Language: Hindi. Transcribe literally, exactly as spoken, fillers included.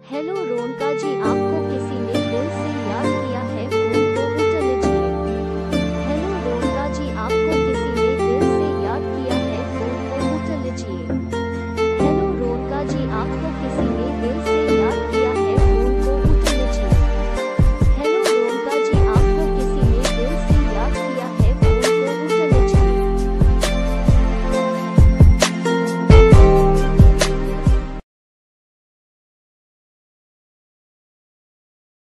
हेलो रोनका जी, आपको किसी ने दिल से